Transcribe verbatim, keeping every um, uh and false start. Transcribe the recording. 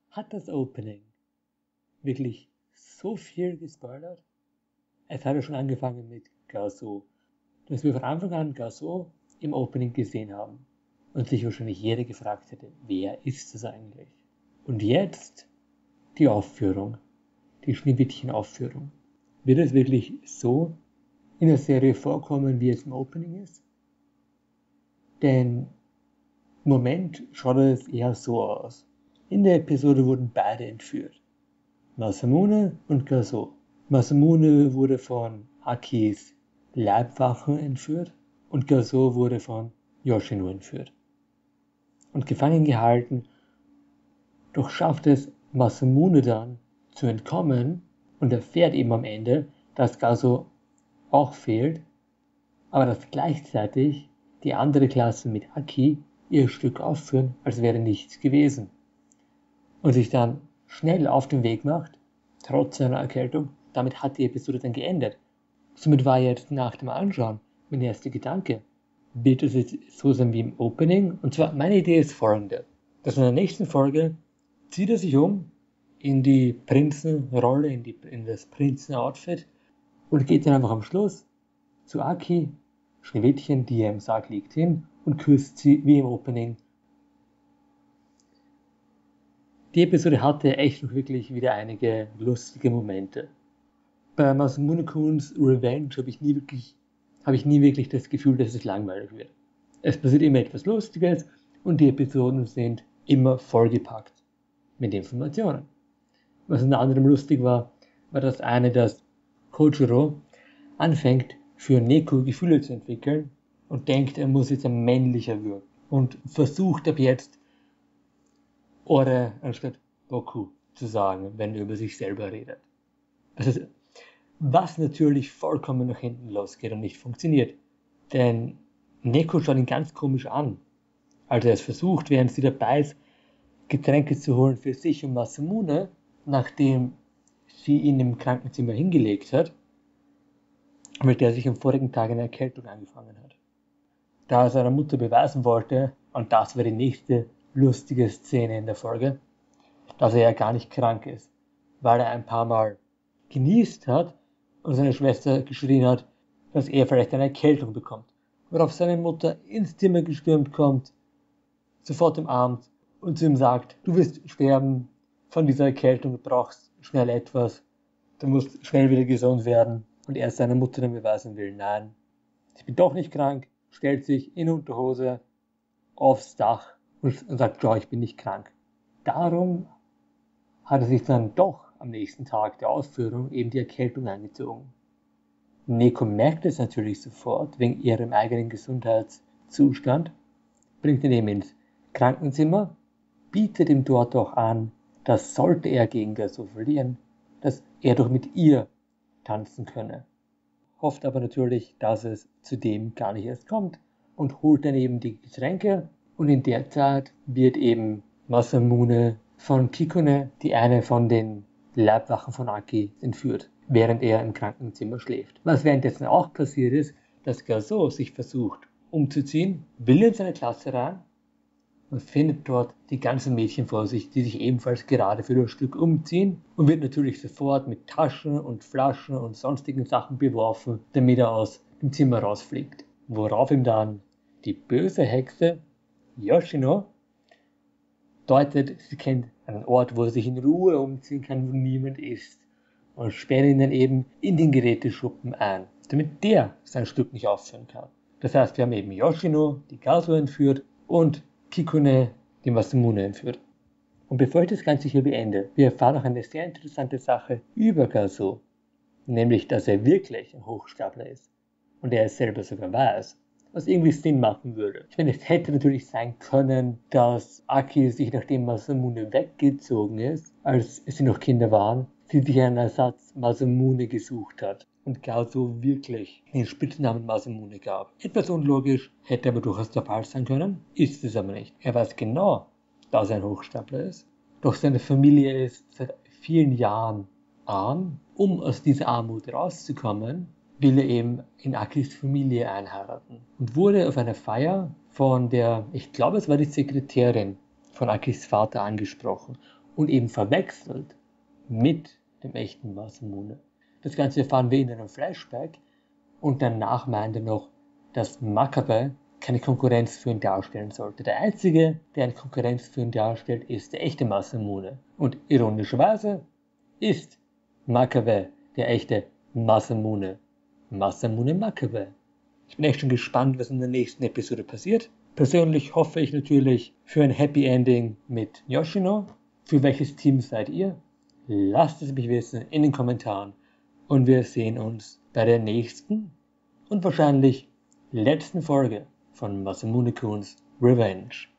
Hat das Opening wirklich so viel gespoilert? Es hat ja schon angefangen mit Gaozu, dass wir von Anfang an Gaozu im Opening gesehen haben und sich wahrscheinlich jeder gefragt hätte, wer ist das eigentlich? Und jetzt die Aufführung, die Schneewittchen-Aufführung. Wird es wirklich so in der Serie vorkommen, wie es im Opening ist? Denn im Moment schaut es eher so aus. In der Episode wurden beide entführt. Masamune und Gaozu. Masamune wurde von Akis Leibwachen entführt und Gaozu wurde von Yoshino entführt und gefangen gehalten. Doch schafft es Masamune dann zu entkommen und erfährt eben am Ende, dass Gaozu auch fehlt, aber dass gleichzeitig die andere Klasse mit Aki ihr Stück aufführen, als wäre nichts gewesen. Und sich dann schnell auf den Weg macht, trotz seiner Erkältung. Damit hat die Episode dann geendet. Somit war jetzt nach dem Anschauen mein erster Gedanke, wird es jetzt so sein wie im Opening? Und zwar, meine Idee ist folgende, dass in der nächsten Folge zieht er sich um in die Prinzenrolle, in, die, in das Prinzenoutfit und geht dann einfach am Schluss zu Aki, Schneewittchen, die ja im Sarg liegt, hin und küsst sie wie im Opening. Die Episode hatte echt noch wirklich wieder einige lustige Momente. Bei Masamune-kuns Revenge habe ich nie wirklich habe ich nie wirklich das Gefühl, dass es langweilig wird. Es passiert immer etwas Lustiges und die Episoden sind immer vollgepackt mit Informationen. Was unter anderem lustig war, war das eine, dass Kojiro anfängt, für Neko Gefühle zu entwickeln und denkt, er muss jetzt ein männlicher wirken und versucht ab jetzt Ore anstatt Boku zu sagen, wenn er über sich selber redet. Also, was natürlich vollkommen nach hinten losgeht und nicht funktioniert. Denn Neko schaut ihn ganz komisch an, als er es versucht, während sie dabei ist, Getränke zu holen für sich und Masamune, nachdem sie ihn im Krankenzimmer hingelegt hat, mit der sich am vorigen Tag eine Erkältung angefangen hat. Da er seiner Mutter beweisen wollte, und das war die nächste lustige Szene in der Folge, dass er ja gar nicht krank ist, weil er ein paar Mal genießt hat und seine Schwester geschrien hat, dass er vielleicht eine Erkältung bekommt, worauf seine Mutter ins Zimmer gestürmt kommt, sofort umarmt und zu ihm sagt, du wirst sterben von dieser Erkältung, du brauchst schnell etwas, du musst schnell wieder gesund werden und er seiner Mutter dann beweisen will, nein, ich bin doch nicht krank, stellt sich in Unterhose aufs Dach und sagt, ja, ich bin nicht krank. Darum hat er sich dann doch am nächsten Tag der Ausführung eben die Erkältung angezogen. Neko merkt es natürlich sofort, wegen ihrem eigenen Gesundheitszustand, bringt ihn eben ins Krankenzimmer, bietet ihm dort auch an, dass sollte er gegen Gaozu verlieren, dass er doch mit ihr tanzen könne. Hofft aber natürlich, dass es zu dem gar nicht erst kommt und holt dann eben die Getränke und in der Zeit wird eben Masamune von Pikune, die eine von den Leibwachen von Aki, entführt, während er im Krankenzimmer schläft. Was währenddessen auch passiert ist, dass Gaozu sich versucht umzuziehen, will in seine Klasse rein und findet dort die ganzen Mädchen vor sich, die sich ebenfalls gerade für das Stück umziehen und wird natürlich sofort mit Taschen und Flaschen und sonstigen Sachen beworfen, damit er aus dem Zimmer rausfliegt. Worauf ihm dann die böse Hexe Yoshino deutet, sie kennt einen Ort, wo er sich in Ruhe umziehen kann, wo niemand ist und sperrt ihn dann eben in den Geräteschuppen ein, damit der sein Stück nicht aufführen kann. Das heißt, wir haben eben Yoshino, die Gaozu entführt und Pikune, die Masamune entführt. Und bevor ich das Ganze hier beende, wir erfahren noch eine sehr interessante Sache über Gaozu, nämlich, dass er wirklich ein Hochstapler ist und er es selber sogar weiß, was irgendwie Sinn machen würde. Ich meine, es hätte natürlich sein können, dass Aki sich, nachdem Masamune weggezogen ist, als sie noch Kinder waren, sie sich einen Ersatz Masamune gesucht hat und Gaozu wirklich den Spitznamen Masamune gab. Etwas unlogisch, hätte aber durchaus der Fall sein können, ist es aber nicht. Er weiß genau, dass er ein Hochstapler ist, doch seine Familie ist seit vielen Jahren arm. Um aus dieser Armut rauszukommen, will er eben in Akis Familie einheiraten und wurde auf einer Feier von der, ich glaube es war die Sekretärin von Akis Vater angesprochen und eben verwechselt mit dem echten Masamune. Das Ganze erfahren wir in einem Flashback und danach meint er noch, dass Makabe keine Konkurrenz für ihn darstellen sollte. Der einzige, der eine Konkurrenz für ihn darstellt, ist der echte Masamune. Und ironischerweise ist Makabe der echte Masamune. Masamune Makabe. Ich bin echt schon gespannt, was in der nächsten Episode passiert. Persönlich hoffe ich natürlich für ein Happy Ending mit Yoshino. Für welches Team seid ihr? Lasst es mich wissen in den Kommentaren. Und wir sehen uns bei der nächsten und wahrscheinlich letzten Folge von Masamune-kun's Revenge.